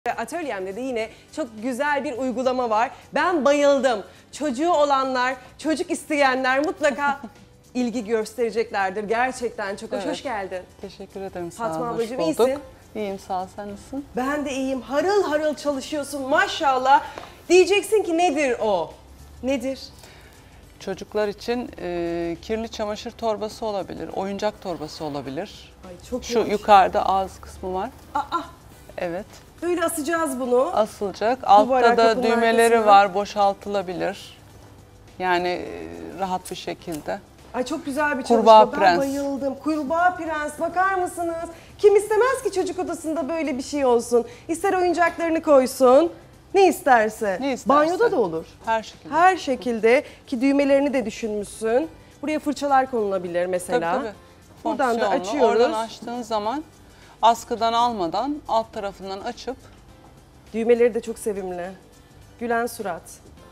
Atölyemde de yine çok güzel bir uygulama var. Ben bayıldım. Çocuğu olanlar, çocuk isteyenler mutlaka ilgi göstereceklerdir. Gerçekten çok hoş. Hoş geldin. Teşekkür ederim. Sağ Fatma olun. ablacığım, Hoş bulduk. iyisin? İyiyim, sağ ol. Sen nasılsın? Ben de iyiyim. Harıl harıl çalışıyorsun maşallah. Diyeceksin ki nedir o? Nedir? Çocuklar için kirli çamaşır torbası olabilir, oyuncak torbası olabilir. Ay çok Şu iyiymiş. yukarıda ağız kısmı var. Aa, Evet. böyle asacağız bunu. Asılacak. Altta da kapının düğmeleri arkasına. var, boşaltılabilir. Yani rahat bir şekilde. Ay çok güzel bir çalışma. Kurbağa Ben Prens. bayıldım. Kurbağa Prens, bakar mısınız? Kim istemez ki çocuk odasında böyle bir şey olsun? İster oyuncaklarını koysun, ne isterse. Ne isterse. Banyoda da olur. Her şekilde. Her şekilde, ki düğmelerini de düşünmüşsün. Buraya fırçalar konulabilir mesela. Tabii. Buradan da Fonksiyonlu. açıyoruz. Oradan açtığın zaman askıdan almadan alt tarafından açıp Düğmeleri de çok sevimli. Gülen surat.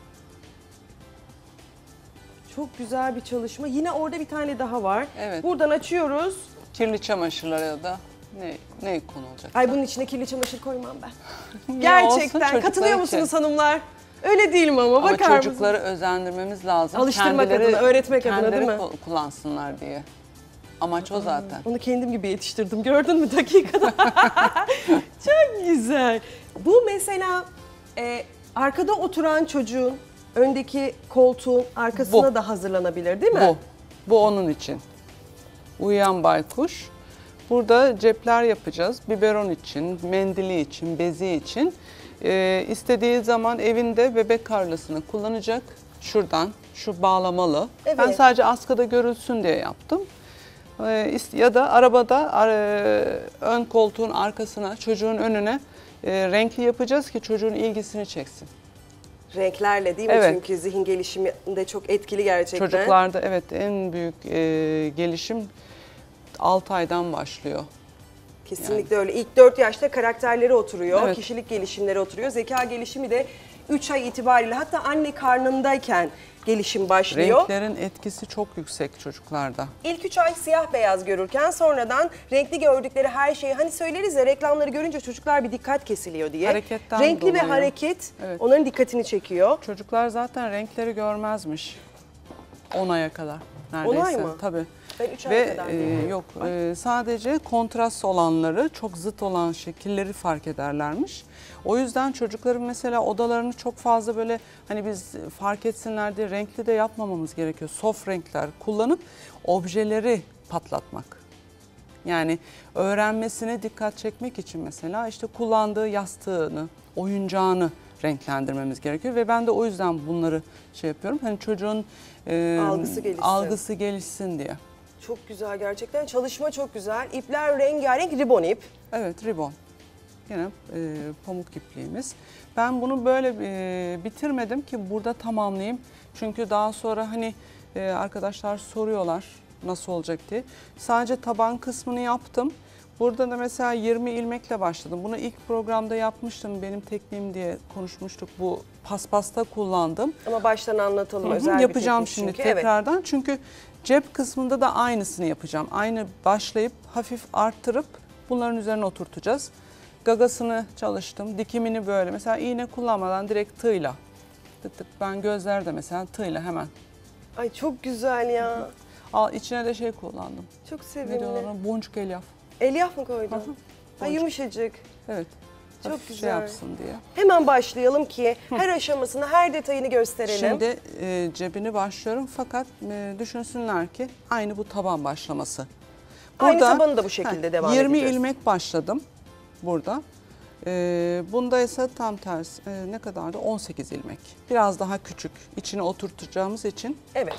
Çok güzel bir çalışma. Yine orada bir tane daha var. Evet. Buradan açıyoruz. kirli çamaşırlara ya da ne konulacak? Ay bunun içine kirli çamaşır koymam ben. Ya olsun, Gerçekten. çocuklar Katılıyor için. musunuz hanımlar? Öyle değil mi ama? Ama Bakar mısınız? çocukları özendirmemiz lazım. Alıştırmak adına, öğretmek adına değil mi? Kullansınlar diye. Amaç o zaten. Onu kendim gibi yetiştirdim. Gördün mü dakikada? Çok güzel. Bu mesela arkada oturan çocuğun öndeki koltuğun arkasına Bu. da hazırlanabilir değil mi? Bu onun için. Uyuyan baykuş. Burada cepler yapacağız. Biberon için, mendili için, bezi için. İstediği zaman evinde bebek karlasını kullanacak. Şuradan, şu bağlamalı. Evet. Ben sadece askıda görülsün diye yaptım. Ya da arabada ön koltuğun arkasına, çocuğun önüne renkli yapacağız ki çocuğun ilgisini çeksin. Renklerle değil mi? Evet. Çünkü zihin gelişiminde çok etkili gerçekten. Çocuklarda evet en büyük gelişim 6 aydan başlıyor. Kesinlikle öyle. İlk 4 yaşta karakterleri oturuyor, Evet. kişilik gelişimleri oturuyor. Zeka gelişimi de 3 ay itibariyle, hatta anne karnındayken gelişim başlıyor. Renklerin etkisi çok yüksek çocuklarda. İlk 3 ay siyah beyaz görürken sonradan renkli gördükleri her şeyi, hani söyleriz ya, reklamları görünce çocuklar bir dikkat kesiliyor diye. Hareketten Renkli ve dolayı. hareket Evet. onların dikkatini çekiyor. Çocuklar zaten renkleri görmezmiş 10 aya kadar neredeyse. 10 ay mı? Tabii. Ben 3 ay Ve kadar biliyorum. yok sadece kontrast olanları, çok zıt olan şekilleri fark ederlermiş. O yüzden çocukların mesela odalarını çok fazla böyle hani biz fark etsinler diye renkli de yapmamamız gerekiyor. Soft renkler kullanıp objeleri patlatmak. Yani öğrenmesine dikkat çekmek için mesela işte kullandığı yastığını, oyuncağını renklendirmemiz gerekiyor ve ben de o yüzden bunları şey yapıyorum. Hani çocuğun algısı gelişsin diye. Çok güzel gerçekten. Çalışma çok güzel. İpler rengarenk, ribon ip. Evet, ribon. Yine pamuk ipliğimiz. Ben bunu böyle bitirmedim ki burada tamamlayayım. Çünkü daha sonra hani arkadaşlar soruyorlar nasıl olacak diye. Sadece taban kısmını yaptım. Burada da mesela 20 ilmekle başladım. Bunu ilk programda yapmıştım. Benim tekniğim diye konuşmuştuk. Bu paspasta kullandım. Ama baştan anlatalım. Özel bir Yapacağım teknik şimdi çünkü. Evet. tekrardan. Çünkü cep kısmında da aynısını yapacağım. Aynı başlayıp hafif arttırıp bunların üzerine oturtacağız. Gagasını çalıştım. Dikimini böyle. Mesela iğne kullanmadan direkt tığla. Tık tık. Ben gözlerde mesela tığla hemen. Ay çok güzel ya. İçine de şey kullandım. Çok Ne sevimli. diyorlar ona? Boncuk elyaf. Elyaf mı koydun? Aha, Ha, boncuk. yumuşacık. Evet. Çok Hafif güzel. şey yapsın diye. Hemen başlayalım ki her aşamasını, her detayını gösterelim. Şimdi cebini başlıyorum fakat düşünsünler ki aynı bu taban başlaması. Aynı tabanı da bu şekilde devam 20 edeceğiz. ilmek başladım burada. Bunda ise tam tersi ne kadardı? 18 ilmek. Biraz daha küçük. İçine oturtacağımız için. Evet.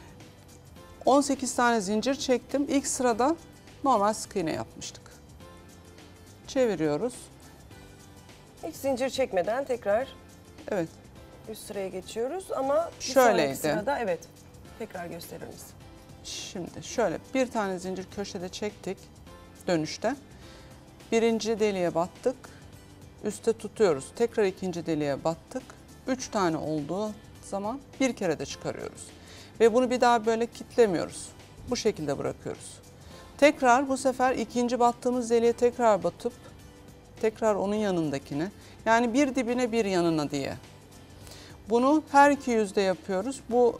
18 tane zincir çektim. İlk sırada normal sık iğne yapmıştık. Çeviriyoruz. Hiç zincir çekmeden tekrar Evet. üst sıraya geçiyoruz ama bir Şöyleydi. sonraki sırada evet. Tekrar gösterir misin? Şimdi şöyle bir tane zincir köşede çektik dönüşte. Birinci deliğe battık. Üste tutuyoruz. Tekrar ikinci deliğe battık. 3 tane olduğu zaman bir kere de çıkarıyoruz. Ve bunu bir daha böyle kitlemiyoruz. Bu şekilde bırakıyoruz. Tekrar bu sefer ikinci battığımız deliğe tekrar batıp tekrar onun yanındakine. Yani bir dibine bir yanına diye. Bunu her iki yüzde yapıyoruz. Bu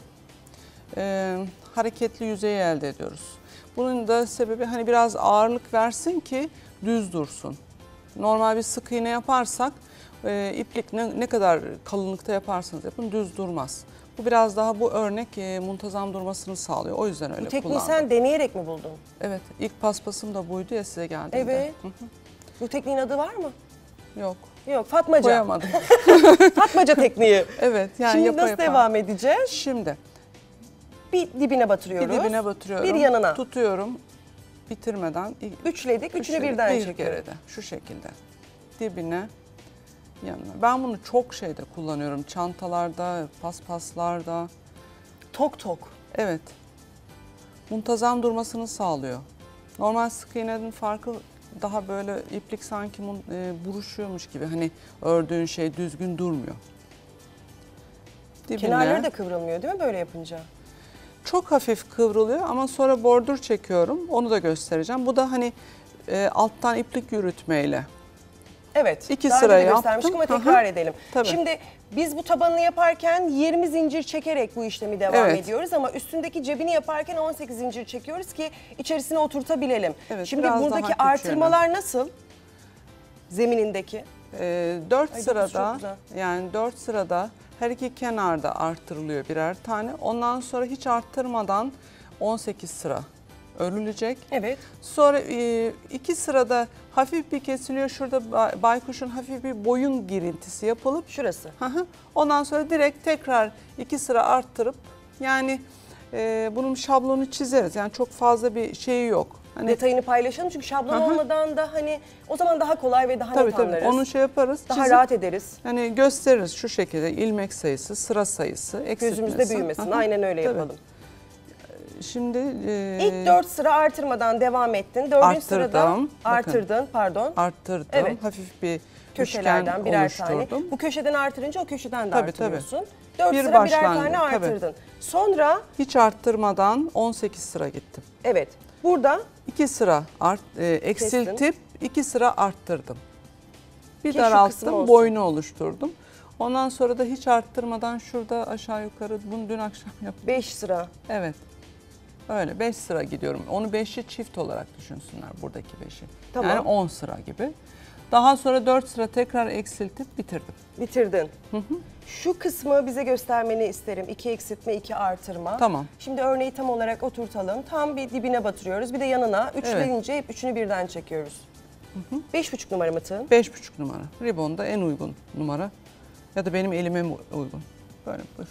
hareketli yüzeyi elde ediyoruz. Bunun da sebebi hani biraz ağırlık versin ki düz dursun. Normal bir sık iğne yaparsak iplik ne kadar kalınlıkta yaparsanız yapın düz durmaz. Bu biraz daha bu örnek muntazam durmasını sağlıyor. O yüzden öyle Bu tekniği kullandım. sen deneyerek mi buldun? Evet, ilk paspasım da buydu ya size geldiğimde. Evet. Bu tekniğin adı var mı? Yok, Yok, Fatmaca. koyamadım. Fatmaca tekniği. Evet, yani Şimdi yapa nasıl yapa. devam edeceğiz? Şimdi Bir dibine batırıyoruz. bir dibine batırıyorum. Bir yanına. Tutuyorum bitirmeden. Üçledik, üçünü birden bir çekiyoruz. kere de şu şekilde. Dibine, yanına. Ben bunu çok şeyde kullanıyorum. Çantalarda, paspaslarda. Tok tok. Evet. Muntazam durmasını sağlıyor. Normal sık iğnenin farkı daha böyle iplik sanki buruşuyormuş gibi. Hani ördüğün şey düzgün durmuyor. Dibine. Kenarları da kıvrılmıyor değil mi böyle yapınca? Çok hafif kıvrılıyor ama sonra bordür çekiyorum. Onu da göstereceğim. Bu da hani alttan iplik yürütmeyle. Evet. İki daha sıra önce de göstermiştik yaptım. ama tekrar Hı hı. edelim. Tabii. Şimdi biz bu tabanını yaparken 20 zincir çekerek bu işlemi devam Evet. ediyoruz ama üstündeki cebini yaparken 18 zincir çekiyoruz ki içerisine oturtabilelim. Evet, Şimdi biraz buradaki daha artırmalar nasıl? Zeminindeki. 4 Ay, sırada çok güzel. yani 4 sırada her iki kenarda arttırılıyor birer tane. Ondan sonra hiç arttırmadan 18 sıra örülecek. Evet. Sonra 2 sırada hafif bir kesiliyor. Şurada baykuşun hafif bir boyun girintisi yapılıp Şurası. ondan sonra direkt tekrar 2 sıra arttırıp yani bunun şablonu çizeriz. Yani çok fazla bir şeyi yok. Hani Detayını paylaşalım çünkü şablon olmadan da hani o zaman daha kolay ve daha tabii net tabii anlarız. onu şey yaparız. daha çizip, rahat ederiz. hani gösteririz şu şekilde ilmek sayısı, sıra sayısı, eksiltmesi. Gözümüzde büyümesin. Aynen öyle Tabii. yapalım. Şimdi İlk 4 sıra artırmadan devam ettin. 4. sırada Arttırdım. artırdın, pardon. arttırdım. Evet. Hafif bir Köşelerden üçgen birer oluşturdum. tane. Bu köşeden artırınca o köşeden de Tabii, artırıyorsun. 4 Bir sıra birer başlangıç, tane tabii. artırdın. Sonra Hiç arttırmadan 18 sıra gittim. evet burada 2 sıra eksiltip 2 sıra arttırdım. Bir Ki şu kısım daralttım, olsun. boynu oluşturdum. Ondan sonra da hiç arttırmadan şurada aşağı yukarı bunu dün akşam yaptım. 5 sıra. Evet. Öyle 5 sıra gidiyorum. Onu 5'i çift olarak düşünsünler buradaki 5'i. Tamam. Yani 10 sıra gibi. Daha sonra 4 sıra tekrar eksiltip bitirdim. Bitirdin. Şu kısmı bize göstermeni isterim. 2 eksiltme, 2 artırma. Tamam. Şimdi örneği tam olarak oturtalım. Tam bir dibine batırıyoruz. Bir de yanına üçlenince hep üçünü birden çekiyoruz. 5,5 numara mı tığın? 5,5 numara. Ribonda en uygun numara. Ya da benim elime uygun. Böyle buyur.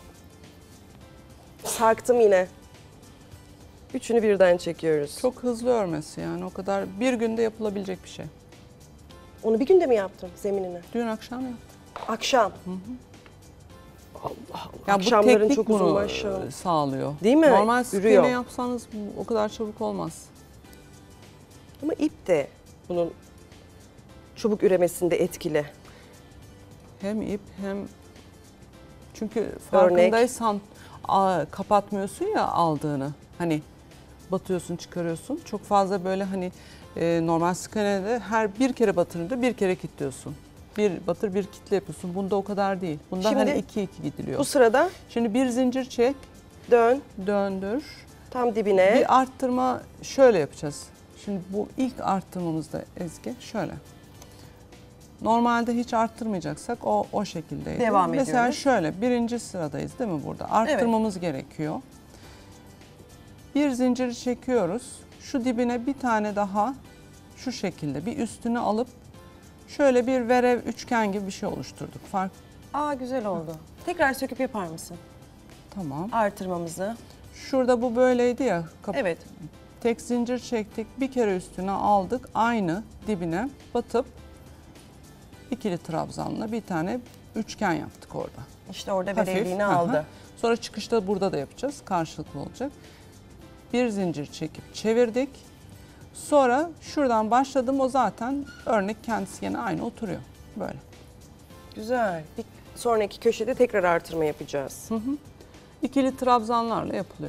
Sarktım yine. Üçünü birden çekiyoruz. Çok hızlı örmesi yani o kadar bir günde yapılabilecek bir şey. Onu bir günde mi yaptın zeminini? Dün akşam yaptım. Akşam. Allah Allah. Ya bu Akşamların teknik çok uzun bunu maşallah. sağlıyor. Değil mi? Normal sık Yürüyor. iğne yapsanız bu o kadar çabuk olmaz. Ama ip de bunun çabuk üremesinde etkili. Hem ip hem çünkü farkındaysan kapatmıyorsun ya aldığını. Hani batıyorsun çıkarıyorsun. Çok fazla böyle hani normal sık iğnede her bir kere batırınca bir kere kilitliyorsun. Bir batır bir kitle yapıyorsun. Bunda o kadar değil. Bunda Şimdi hani 2-2 gidiliyor. Bu sırada Şimdi bir zincir çek, dön döndür. tam dibine. Bir arttırma şöyle yapacağız. Şimdi bu ilk arttırmamızda Ezgi şöyle. Normalde hiç arttırmayacaksak o şekildeydi. Devam Mesela ediyoruz. şöyle birinci sıradayız değil mi burada? Arttırmamız gerekiyor. Bir zinciri çekiyoruz. Şu dibine bir tane daha şu şekilde bir üstünü alıp şöyle bir verev üçgen gibi bir şey oluşturduk. Aa güzel oldu. Tekrar söküp yapar mısın? Tamam. Artırmamızı. Şurada bu böyleydi ya. Evet. Tek zincir çektik. Bir kere üstüne aldık. Aynı dibine batıp ikili trabzanla bir tane üçgen yaptık orada. İşte orada Hafif, verevliğini aha. aldı. Sonra çıkışta burada da yapacağız. Karşılıklı olacak. Bir zincir çekip çevirdik. Sonra şuradan başladım. O zaten örnek kendisi yine aynı oturuyor. Böyle. Güzel. Bir sonraki köşede tekrar artırma yapacağız. İkili trabzanlarla yapılıyor.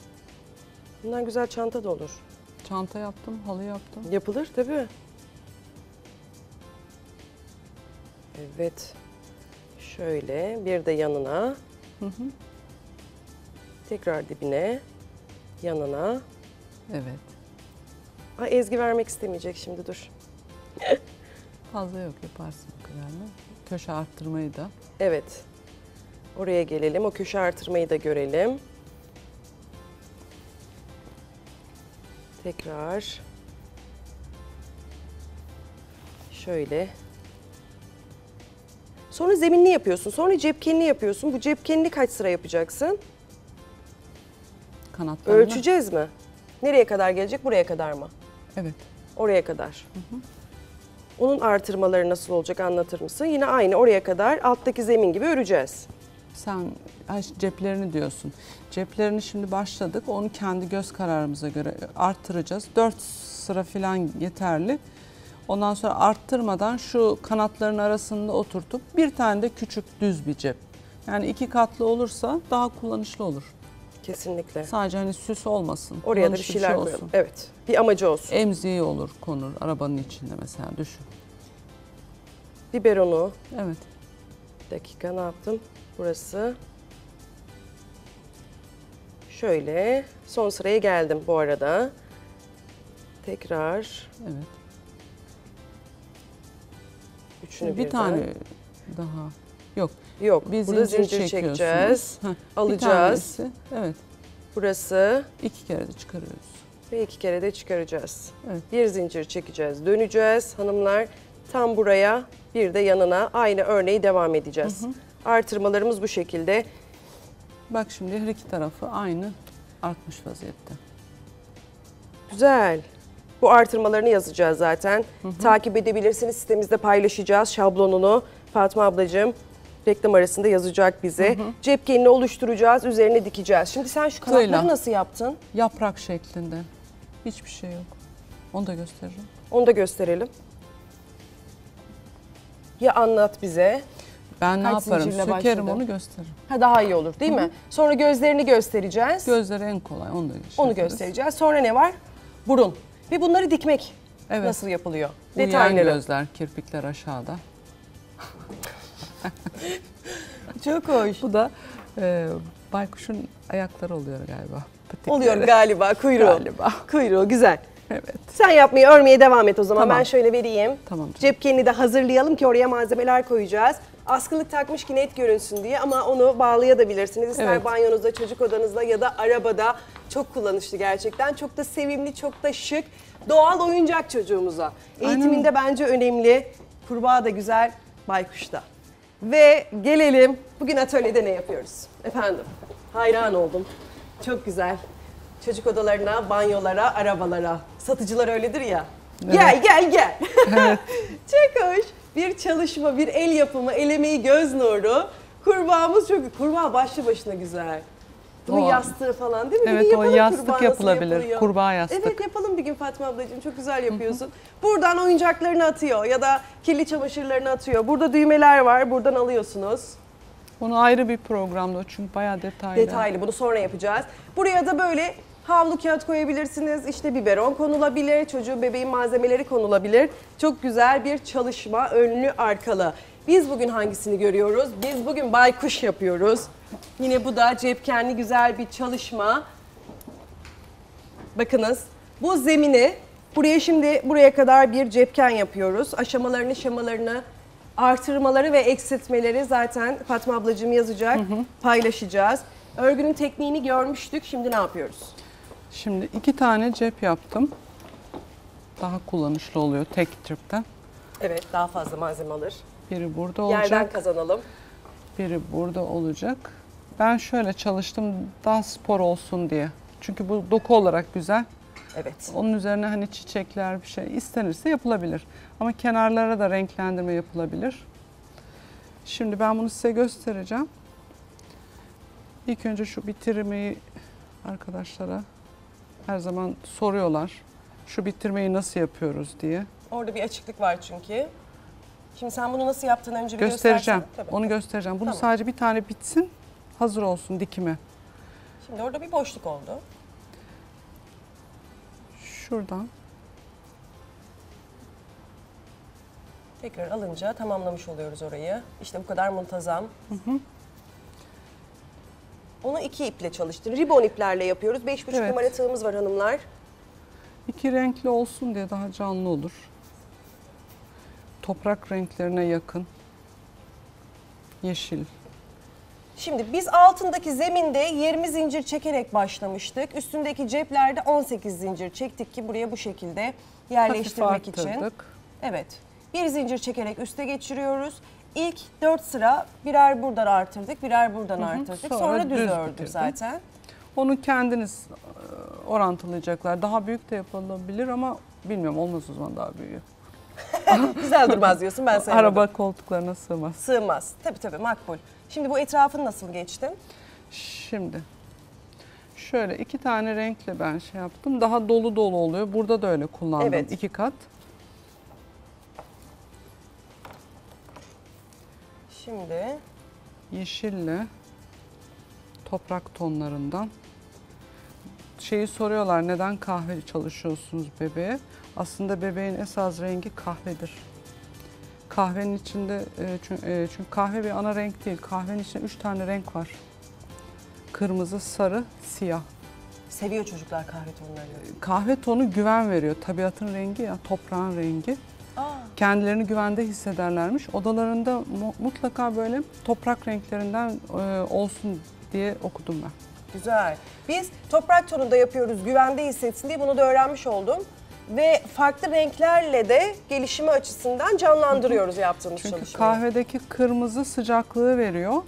Bundan güzel çanta da olur. Çanta yaptım, halı yaptım. Yapılır tabii. Evet. Şöyle bir de yanına. Tekrar dibine. Yanına. Evet. Ay, Ezgi vermek istemeyecek şimdi, dur. Fazla yok, yaparsın o kadarını. Köşe arttırmayı da. Evet. Oraya gelelim. O köşe artırmayı da görelim. Tekrar. Şöyle. Sonra zeminli yapıyorsun. Sonra cepkenli yapıyorsun. Bu cepkenli kaç sıra yapacaksın? Kanatlarını. Ölçeceğiz mi? Nereye kadar gelecek? Buraya kadar mı? Evet. Oraya kadar. Onun artırmaları nasıl olacak, anlatır mısın? Yine aynı oraya kadar alttaki zemin gibi öreceğiz. Sen ceplerini diyorsun. Ceplerini şimdi başladık. Onu kendi göz kararımıza göre arttıracağız. 4 sıra falan yeterli. Ondan sonra arttırmadan şu kanatların arasında oturtup bir tane de küçük düz bir cep. Yani 2 katlı olursa daha kullanışlı olur. Kesinlikle. Sadece hani süs olmasın. Oraya da bir kullanışlı şeyler olsun. koyalım. Evet. Bir amacı olsun. Emziği olur, konur arabanın içinde mesela, düşün. Biberonu. Evet. Bir dakika, ne yaptım? Burası. Şöyle. Son sıraya geldim bu arada. Tekrar. Evet. Üçünü Bir birden. tane daha. Yok. Yok. Bir Burada zincir zincir çekiyorsunuz. çekeceğiz. Heh, Alacağız. Bir tanesi, evet. Burası. 2 kere de çıkarıyoruz. Ve 2 kere de çıkaracağız. Evet. Bir zincir çekeceğiz. Döneceğiz hanımlar. Tam buraya, bir de yanına aynı örneği devam edeceğiz. Artırmalarımız bu şekilde. Bak şimdi her iki tarafı aynı artmış vaziyette. Güzel. Bu artırmalarını yazacağız zaten. Takip edebilirsiniz. Sitemizde paylaşacağız şablonunu. Fatma ablacığım reklam arasında yazacak bize. Cepkenini oluşturacağız, üzerine dikeceğiz. Şimdi sen şu kanatları Tığla. nasıl yaptın? Yaprak şeklinde. Hiçbir şey yok. Onu da gösteririm. Onu da gösterelim. Ya anlat bize. Ben ne Kaç yaparım? zincirle Sökerim başladı? onu gösteririm. Ha, daha iyi olur değil mi? Sonra gözlerini göstereceğiz. Gözleri en kolay, onu da Onu yaparız. göstereceğiz. Sonra ne var? Burun. Ve bunları dikmek Evet. nasıl yapılıyor? Uyuyan Detayları. gözler, kirpikler aşağıda. Çok hoş. Bu da baykuşun ayakları oluyor galiba. Patikleri. Oluyor galiba, kuyruğu. Galiba. Kuyruğu güzel. Evet. Sen yapmayı, örmeye devam et o zaman. Tamam. Ben şöyle vereyim. Tamam canım. Cepkenini de hazırlayalım ki oraya malzemeler koyacağız. Askılık takmış ki net görünsün diye, ama onu bağlayabilirsiniz. İster Evet. banyonuzda, çocuk odanızda ya da arabada. Çok kullanışlı gerçekten. Çok da sevimli, çok da şık. Doğal oyuncak çocuğumuza. Eğitiminde bence önemli. Kurbağa da güzel, baykuş da. Ve gelelim, bugün atölyede ne yapıyoruz? Efendim, hayran oldum. Çok güzel. Çocuk odalarına, banyolara, arabalara. Satıcılar öyledir ya. Gel, gel, gel. Çok hoş. Bir çalışma, bir el yapımı, el emeği, göz nuru. Kurbağamız çok, kurbağa başlı başına güzel. Bunun O- yastığı falan değil mi? Bir Evet, gün o yapalım, yastık kurbağa nasıl yapılabilir, yapılıyor. kurbağa yastık. Evet, yapalım bir gün Fatma ablacığım. Çok güzel yapıyorsun. Buradan oyuncaklarını atıyor ya da kirli çamaşırlarını atıyor. Burada düğmeler var, buradan alıyorsunuz. Onu ayrı bir programda o, çünkü bayağı detaylı. Detaylı, bunu sonra yapacağız. Buraya da böyle havlu kağıt koyabilirsiniz. İşte biberon konulabilir, çocuğun bebeğin malzemeleri konulabilir. Çok güzel bir çalışma, önlü arkalı. Biz bugün hangisini görüyoruz? Biz bugün baykuş yapıyoruz. Yine bu da cepkenli güzel bir çalışma. Bakınız, bu zemini buraya kadar bir cepken yapıyoruz. Aşamalarını, şemalarını, artırmaları ve eksiltmeleri zaten Fatma ablacığım yazacak, paylaşacağız. Örgünün tekniğini görmüştük. Şimdi ne yapıyoruz? Şimdi 2 tane cep yaptım. Daha kullanışlı oluyor tek tripten. Evet, daha fazla malzeme alır. Biri burada olacak, Yerden kazanalım. biri burada olacak. Ben şöyle çalıştım, daha spor olsun diye. Çünkü bu doku olarak güzel. Evet. Onun üzerine hani çiçekler bir şey istenirse yapılabilir. Ama kenarlara da renklendirme yapılabilir. Şimdi ben bunu size göstereceğim. İlk önce şu bitirmeyi arkadaşlara her zaman soruyorlar. Şu bitirmeyi nasıl yapıyoruz diye. Orada bir açıklık var çünkü. Şimdi sen bunu nasıl yaptığını önce bir Göstereceğim. göstersen. Tabii. Onu göstereceğim. Bunu Tamam. sadece bir tane bitsin. Hazır olsun dikime. Şimdi orada bir boşluk oldu. Şuradan Tekrar alınca tamamlamış oluyoruz orayı. İşte bu kadar muntazam. Onu 2 iple çalıştır. Ribon iplerle yapıyoruz. 5,5 Evet. numara tığımız var hanımlar. 2 renkli olsun diye daha canlı olur. Toprak renklerine yakın. Yeşil. Şimdi biz altındaki zeminde 20 zincir çekerek başlamıştık. Üstündeki ceplerde 18 zincir çektik ki buraya bu şekilde yerleştirmek Hafif için. arttırdık. Evet. Bir zincir çekerek üste geçiriyoruz. İlk 4 sıra birer buradan artırdık, birer buradan artırdık. Sonra düz ördük bitirdim. zaten. Onu kendiniz orantılayacaklar. Daha büyük de yapılabilir ama bilmiyorum, olmaz o zaman daha büyüğü. Güzel durmaz diyorsun, ben sevmedim. Araba koltuklarına sığmaz. Sığmaz. Tabii makbul. Şimdi bu etrafını nasıl geçtin? Şimdi şöyle 2 tane renkle ben şey yaptım. Daha dolu dolu oluyor. Burada da öyle kullandım. Evet. 2 kat. Şimdi Yeşille toprak tonlarından. Şeyi soruyorlar, neden kahve çalışıyorsunuz bebeğe? Aslında bebeğin esas rengi kahvedir. Kahvenin içinde çünkü kahve bir ana renk değil. Kahvenin içinde 3 tane renk var. Kırmızı, sarı, siyah. seviyor çocuklar kahve tonlarını. Kahve tonu güven veriyor. Tabiatın rengi ya, toprağın rengi. Kendilerini güvende hissederlermiş. Odalarında mutlaka böyle toprak renklerinden olsun diye okudum ben. Güzel. Biz toprak tonunda yapıyoruz, güvende hissetsin diye bunu da öğrenmiş oldum. Ve farklı renklerle de gelişimi açısından canlandırıyoruz yaptığımız Çünkü çalışmayı. kahvedeki kırmızı sıcaklığı veriyor.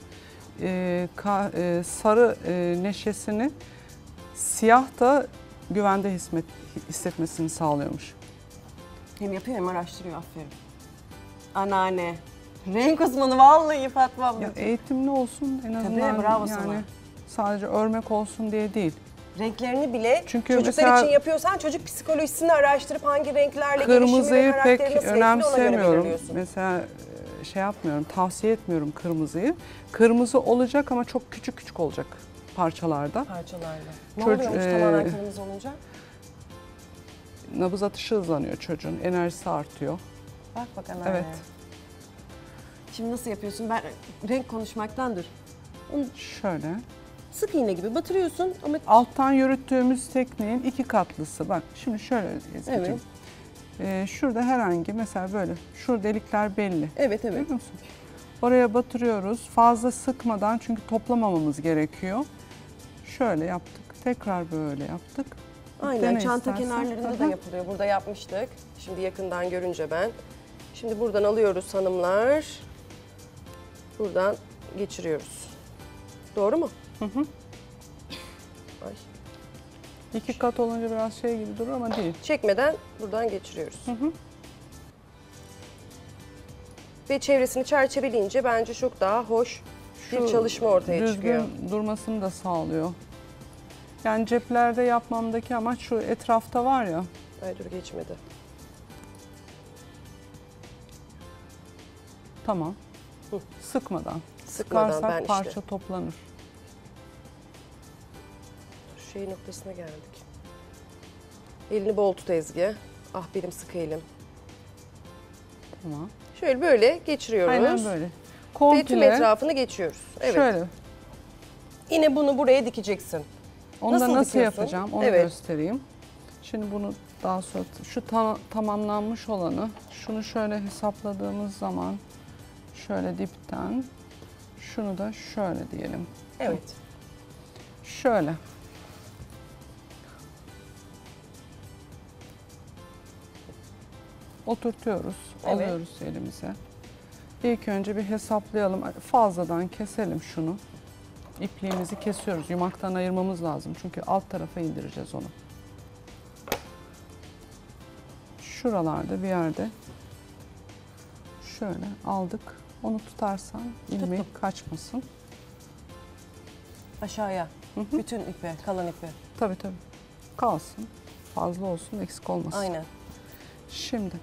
Sarı neşesini, siyah da güvende hissetmesini sağlıyormuş. Hem yapıyor hem araştırıyor, aferin. Anneanne. Renk uzmanı vallahi Fatma abla. Ya eğitimli olsun en azından, bravo yani sana. sadece örmek olsun diye değil. Renklerini bile Çünkü çocuklar mesela için yapıyorsan çocuk psikolojisini araştırıp hangi renklerle Kırmızıyı gelişimi ve karakteri pek nasıl etkili ona göre önemsemiyorum. belirliyorsun. Mesela şey yapmıyorum, tavsiye etmiyorum kırmızıyı. Kırmızı olacak ama çok küçük küçük olacak parçalarda. Parçalarla. Ne Çocuk- oluyormuş tamamen kırmızı olunca? Nabız atışı hızlanıyor çocuğun, enerjisi artıyor. Bak anneanne. Evet. Şimdi nasıl yapıyorsun? Ben renk konuşmaktandır. Onu Şöyle. sık iğne gibi batırıyorsun ama Alttan yürüttüğümüz tekniğin 2 katlısı. Bak şimdi şöyle Ezgi'cim. Şurada herhangi mesela böyle, şu delikler belli. evet. Görüyor musun? Oraya batırıyoruz. Fazla sıkmadan, çünkü toplamamamız gerekiyor. Şöyle yaptık. Tekrar böyle yaptık. Aynen, Dene çanta istersen. kenarlarında da Aha. yapılıyor. Burada yapmıştık. Şimdi yakından görünce ben. Şimdi buradan alıyoruz hanımlar. Buradan geçiriyoruz. Doğru mu? Hı. Ay. 2 kat olunca biraz şey gibi durur ama değil. Çekmeden buradan geçiriyoruz. Ve çevresini çerçeveleyince bence çok daha hoş bir çalışma ortaya düzgün çıkıyor. durmasını da sağlıyor. Yani ceplerde yapmamdaki amaç şu etrafta var ya. Ay dur, geçmedi. Tamam. Sıkmadan. Sıkmadan, Sıkarsak ben işte. parça toplanır. Şu şey noktasına geldik. Elini bol tut Ezgi. Ah benim sık elim. Tamam. Şöyle böyle geçiriyoruz. Aynen böyle. Ve tüm Komple etrafını geçiyoruz. Evet. şöyle. Yine bunu buraya dikeceksin. Onu da Nasıl nasıl dikiyorsun? yapacağım onu Evet. göstereyim. Şimdi bunu daha sonra şu tamamlanmış olanı, şunu şöyle hesapladığımız zaman şöyle dipten, şunu da şöyle diyelim. Evet. Şöyle. Oturtuyoruz, Evet. alıyoruz elimize. İlk önce bir hesaplayalım. Fazladan keselim şunu. İpliğimizi kesiyoruz. Yumaktan ayırmamız lazım. Çünkü alt tarafa indireceğiz onu. Şuralarda bir yerde şöyle aldık. Onu tutarsan ilmek kaçmasın. Aşağıya. Bütün ipi, kalan ipi. Tabii. Kalsın. Fazla olsun, eksik olmasın. Aynen. Şimdi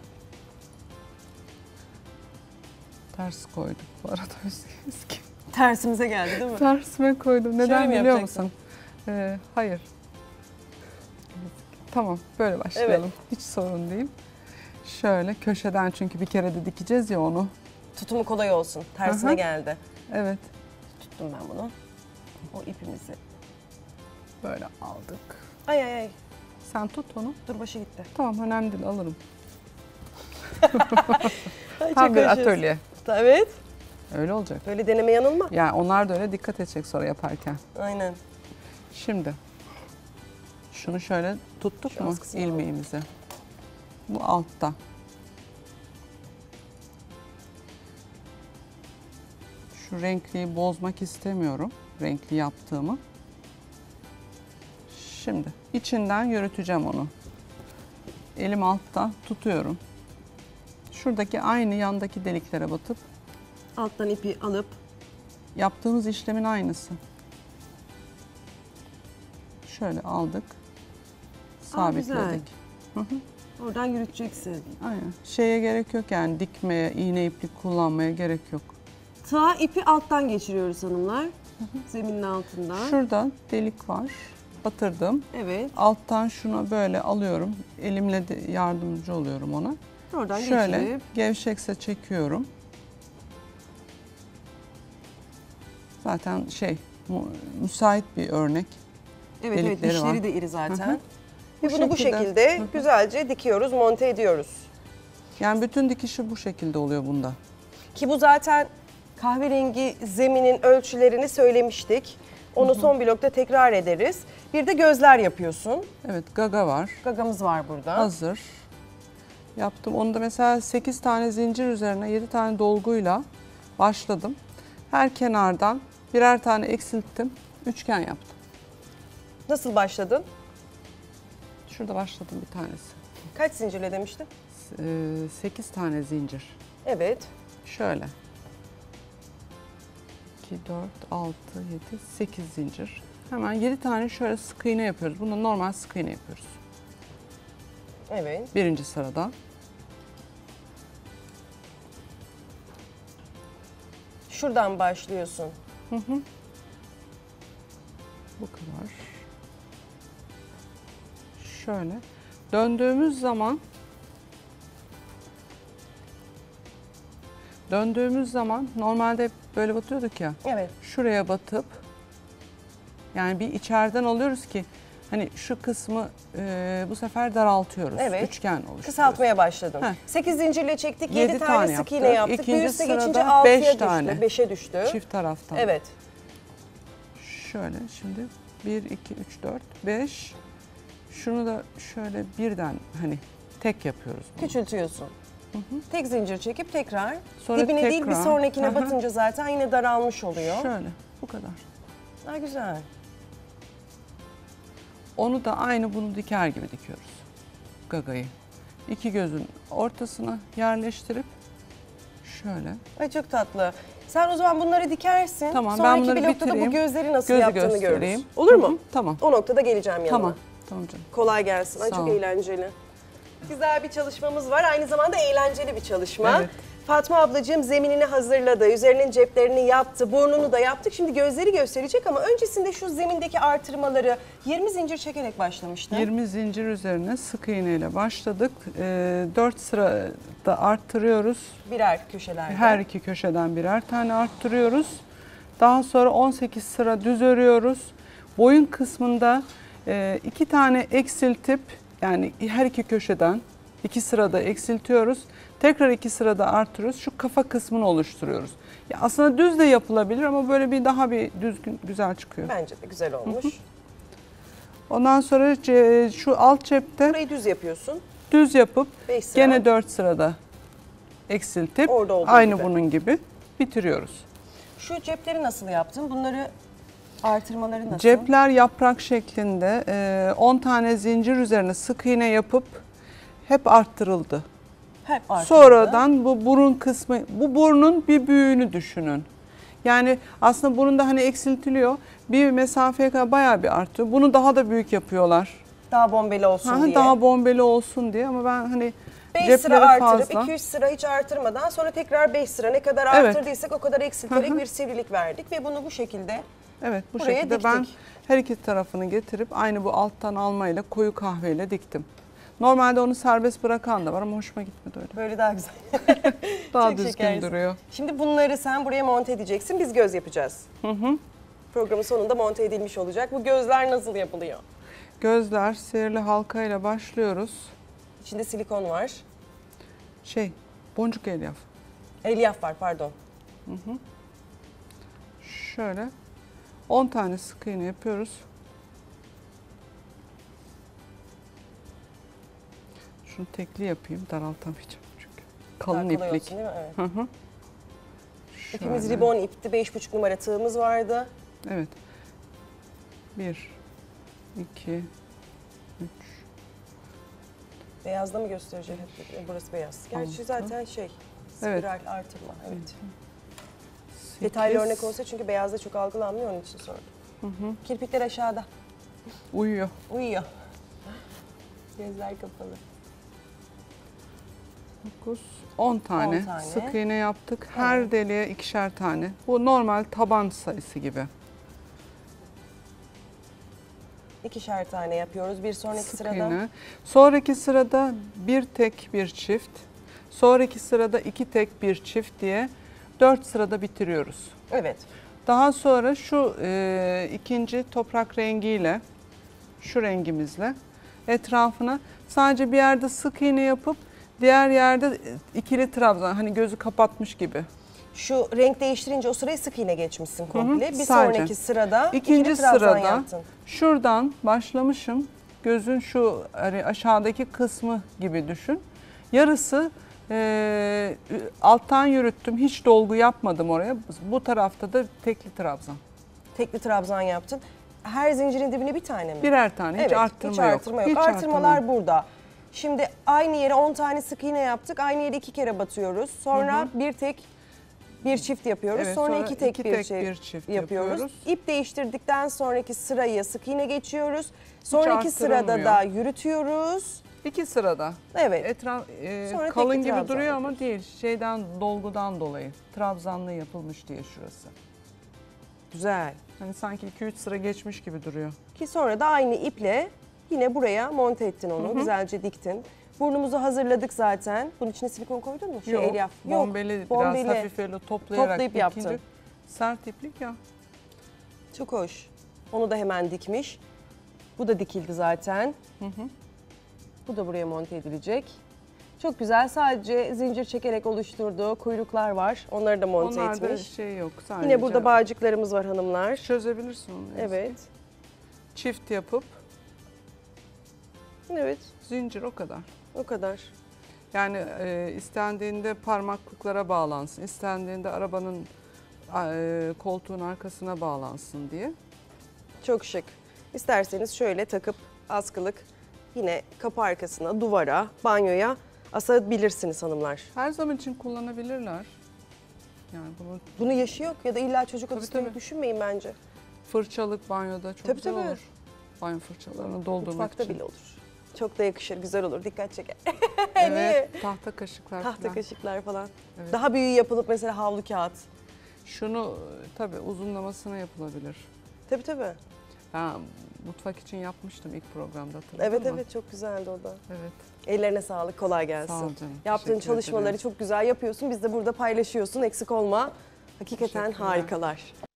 ters koydum bu arada eski. Tersimize geldi değil mi? Tersime koydum. Neden Şöyle mi biliyor yapacaksın? musun? Hayır. Tamam, böyle başlayalım. Hiç sorun değil. Şöyle köşeden, çünkü bir kere de dikeceğiz ya onu. Tutumu kolay olsun. Tersine Hı hı. geldi. Evet. Tuttum ben bunu. O ipimizi. Böyle aldık. Ay ay ay. Sen tut onu. Dur başı gitti. Tamam, önemli değil, alırım. Ay, Tam çok bir hoşuz. atölye. Evet. Öyle olacak. Böyle deneme yanılma. Yani onlar da öyle dikkat edecek sonra yaparken. Aynen. Şimdi şunu şöyle tuttuk Şu mu askısını ilmeğimizi? Bu altta. Şu renkliyi bozmak istemiyorum. Renkli yaptığımı. Şimdi içinden yürüteceğim onu. Elim altta tutuyorum. Şuradaki aynı yandaki deliklere batıp Alttan ipi alıp yaptığımız işlemin aynısı. Şöyle aldık. Sabitledik. oradan yürüteceksin. Aynen. Şeye gerek yok yani, dikmeye, iğne iplik kullanmaya gerek yok. Ta ipi alttan geçiriyoruz hanımlar. Zeminin altından. Şurada delik var. Batırdım. Evet. Alttan şuna böyle alıyorum. Elimle de yardımcı oluyorum ona. Oradan Şöyle geçirip. gevşekse çekiyorum. Zaten müsait bir örnek. Evet evet, delikleri dişleri var. de iri zaten. Hı hı. Ve bunu bu şekilde güzelce dikiyoruz, monte ediyoruz. Yani bütün dikişi bu şekilde oluyor bunda. Ki bu zaten kahverengi zeminin ölçülerini söylemiştik. Onu son blokta tekrar ederiz. Bir de gözler yapıyorsun. Evet, gaga var. Gagamız var burada. Hazır. Yaptım. Onu da mesela 8 tane zincir üzerine 7 tane dolguyla başladım. Her kenardan birer tane eksilttim. Üçgen yaptım. Nasıl başladın? Şurada başladım bir tanesi. Kaç zincirle demiştin? 8 tane zincir. Evet. Şöyle. 2, 4, 6, 7, 8 zincir. Hemen 7 tane şöyle sık iğne yapıyoruz. Bunda normal sık iğne yapıyoruz. Evet. Birinci sırada. Şuradan başlıyorsun. Bu kadar. Şöyle. Döndüğümüz zaman normalde hep böyle batıyorduk ya. Evet. Şuraya batıp yani bir içeriden alıyoruz ki hani şu kısmı bu sefer daraltıyoruz. Evet. Üçgen oluşturuyoruz. Kısaltmaya başladın. Heh. 8 zincirle çektik, 7 7 tane tane sık yaptık. iğne yaptık. İkinci Bir üste geçince sırada 6'ya 5 düştü, tane. 5'e düştü. Çift taraftan. Evet. Şöyle şimdi 1, 2, 3, 4, 5. Şunu da şöyle birden hani tek yapıyoruz bunu. Küçültüyorsun. Tek zincir çekip tekrar. Sonra Dibine değil bir tekrar. sonrakine Hı hı. batınca zaten yine daralmış oluyor. Şöyle bu kadar. Ha, güzel. Onu da aynı bunu diker gibi dikiyoruz. Gagayı. İki gözün ortasına yerleştirip şöyle. Ay çok tatlı. Sen o zaman bunları dikersin. Tamam, ben Sonraki bunları blokta da bu bitireyim. gözleri nasıl Gözü yaptığını göstereyim. görürüz. Olur mu? Hı hı, tamam. O noktada geleceğim yanına. Tamam. Tamam canım. Kolay gelsin. Ay Sağ çok ol. eğlenceli. Güzel bir çalışmamız var. Aynı zamanda eğlenceli bir çalışma. Evet. Fatma ablacığım zeminini hazırladı. Üzerinin ceplerini yaptı. Burnunu da yaptık. Şimdi gözleri gösterecek ama öncesinde şu zemindeki artırmaları 20 zincir çekerek başlamıştı. 20 zincir üzerine sık iğne ile başladık. 4 sırada arttırıyoruz. Birer köşelerde. Her iki köşeden birer tane arttırıyoruz. Daha sonra 18 sıra düz örüyoruz. Boyun kısmında 2 tane eksiltip yani her iki köşeden 2 sırada eksiltiyoruz. Tekrar 2 sırada arttırıyoruz. Şu kafa kısmını oluşturuyoruz. Ya aslında düz de yapılabilir ama böyle bir daha bir düzgün güzel çıkıyor. Bence de güzel olmuş. Ondan sonra şu alt cepte Burayı düz yapıyorsun. düz yapıp 5 sıra. gene 4 sırada eksiltip Orada olduğu aynı gibi. bunun gibi bitiriyoruz. Şu cepleri nasıl yaptın? Bunları artırmaları nasıl? Cepler yaprak şeklinde 10 tane zincir üzerine sık iğne yapıp hep arttırıldı. Hep artırıldı. Sonradan bu burun kısmı, bu burnun bir büyüğünü düşünün. Yani aslında burun da hani eksiltiliyor. Bir mesafeye kadar bayağı bir artıyor. Bunu daha da büyük yapıyorlar. Daha bombeli olsun diye. Daha bombeli olsun diye ama ben hani 5 cepleri sıra artırıp fazla. 2-3 sıra hiç artırmadan sonra tekrar 5 sıra ne kadar Evet. arttırdıysak o kadar eksilterek Hı hı. bir sivrilik verdik ve bunu bu şekilde Evet, bu buraya şekilde ben diktik. her iki tarafını getirip aynı bu alttan almayla koyu kahveyle diktim. Normalde onu serbest bırakan da var ama hoşuma gitmedi öyle. Böyle daha güzel. Daha Çok düzgün şekersin. duruyor. Şimdi bunları sen buraya monte edeceksin. Biz göz yapacağız. Programın sonunda monte edilmiş olacak. Bu gözler nasıl yapılıyor? Gözler sihirli halkayla başlıyoruz. İçinde silikon var. Boncuk elyaf. Elyaf var pardon. Şöyle 10 tane sık iğne yapıyoruz. Şunu tekli yapayım, daraltamayacağım çünkü. Kalın Daha kolay iplik. olsun değil mi? Evet. Hı hı. İpimiz Şöyle. ribon ipti. 5,5 numara tığımız vardı. Evet. 1, 2, 3, Beyazda mı gösterecek? Burası beyaz. Gerçi Altı. zaten spiral Evet. artırma. Evet. 8. Detaylı örnek olsa çünkü beyazda çok algılanmıyor, onun için sordum. Kirpikler aşağıda. Uyuyor. Uyuyor. Gözler kapalı. 9, 10 tane, 10 tane. sık iğne yaptık. Her deliğe ikişer tane. Bu normal taban sayısı gibi. 2'şer tane yapıyoruz. Bir sonraki Sık sırada. iğne. Sonraki sırada bir tek bir çift. Sonraki sırada 2 tek bir çift diye 4 sırada bitiriyoruz. Evet. Daha sonra şu ikinci toprak rengiyle, şu rengimizle etrafına sadece bir yerde sık iğne yapıp diğer yerde ikili trabzan, hani gözü kapatmış gibi. Şu renk değiştirince o sırayı sık iğne geçmişsin komple. Bir sadece. sonraki sırada İkinci ikili trabzan sırada yaptın. şuradan başlamışım. Gözün şu hani aşağıdaki kısmı gibi düşün. Yarısı alttan yürüttüm. Hiç dolgu yapmadım oraya. Bu tarafta da tekli trabzan. Tekli trabzan yaptın. Her zincirin dibine bir tane mi? Birer tane. Hiç Evet, arttırma hiç yok. artırma yok. Hiç Artırmalar arttırma yok. burada. Şimdi aynı yere 10 tane sık iğne yaptık. Aynı yere 2 kere batıyoruz. Sonra bir tek bir çift yapıyoruz. Evet, sonra sonra 2 tek, iki bir, tek çift bir çift yapıyoruz. yapıyoruz. İp değiştirdikten sonraki sırayı sık iğne geçiyoruz. Sonraki sırada arttırılmıyor. da yürütüyoruz. 2 sırada. Evet. Etraf Sonra kalın tekli gibi trabzan duruyor ama değil. Dolgudan dolayı. Trabzanlı yapılmış diye şurası. Güzel. Hani sanki 2-3 sıra geçmiş gibi duruyor. Ki sonra da aynı iple yine buraya monte ettin onu. Güzelce diktin. Burnumuzu hazırladık zaten. Bunun içine silikon koydun mu? Şu elyaf. Bombeli, bombeli. biraz hafif öyle toplayarak Toplayıp dikince yaptın. sert iplik ya. Çok hoş. Onu da hemen dikmiş. Bu da dikildi zaten. Bu da buraya monte edilecek. Çok güzel. Sadece zincir çekerek oluşturduğu kuyruklar var. Onları da monte Onlarda etmiş. şey yok sadece. Yine burada bağcıklarımız var hanımlar. çözebilirsin onu. Evet. Çift yapıp Evet. zincir o kadar. O kadar. Yani istendiğinde parmaklıklara bağlansın, istendiğinde arabanın koltuğun arkasına bağlansın diye. Çok şık. İsterseniz şöyle takıp askılık yine kapı arkasına, duvara, banyoya asabilirsiniz hanımlar. Her zaman için kullanabilirler. Yani Bunun yaşı yok ya da illa çocuk odası tabii. düşünmeyin bence. fırçalık banyoda çok Tabii, güzel tabii. olur. Banyo fırçalarını doldurmak Mutfakta için. bile olur. Çok da yakışır, güzel olur, dikkat çeker. Evet, tahta kaşıklar Tahta falan. kaşıklar falan. Evet. Daha büyüğü yapılıp mesela havlu kağıt. Şunu tabii uzunlamasına yapılabilir. Tabii tabii. Ben mutfak için yapmıştım ilk programda, hatırladın Evet mı? evet, çok güzeldi o da. Evet. Ellerine sağlık, kolay gelsin. Sağ ol canım, Yaptığın teşekkür çalışmaları ederim. çok güzel yapıyorsun. Biz de burada paylaşıyorsun, eksik olma. Hakikaten Teşekkürler. harikalar.